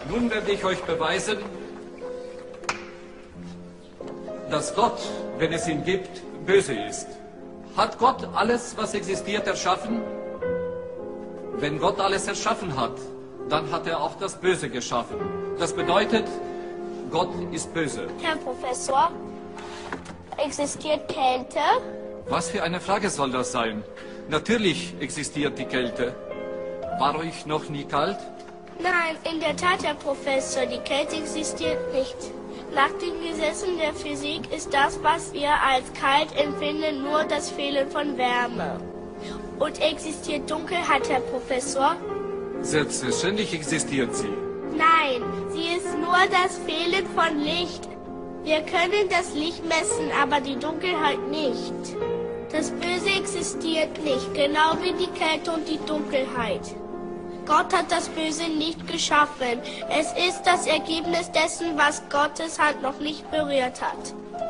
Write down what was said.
Nun werde ich euch beweisen, dass Gott, wenn es ihn gibt, böse ist. Hat Gott alles, was existiert, erschaffen? Wenn Gott alles erschaffen hat, dann hat er auch das Böse geschaffen. Das bedeutet, Gott ist böse. Herr Professor, existiert Kälte? Was für eine Frage soll das sein? Natürlich existiert die Kälte. War euch noch nie kalt? Nein, in der Tat, Herr Professor, die Kälte existiert nicht. Nach den Gesetzen der Physik ist das, was wir als kalt empfinden, nur das Fehlen von Wärme. Und existiert Dunkelheit, Herr Professor? Selbstverständlich existiert sie. Nein, sie ist nur das Fehlen von Licht. Wir können das Licht messen, aber die Dunkelheit nicht. Das Böse existiert nicht, genau wie die Kälte und die Dunkelheit. Gott hat das Böse nicht geschaffen. Es ist das Ergebnis dessen, was Gottes Hand noch nicht berührt hat.